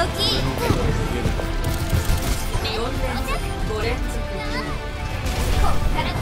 き4連続5連続こっから